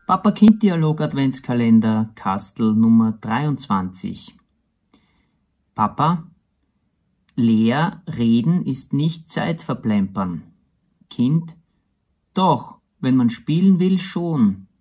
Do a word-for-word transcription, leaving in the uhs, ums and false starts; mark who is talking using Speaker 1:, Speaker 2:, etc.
Speaker 1: Papa-Kind-Dialog-Adventskalender, Kastel Nummer dreiundzwanzig. Papa, leer reden ist nicht Zeit verplempern. Kind, doch, wenn man spielen will, schon.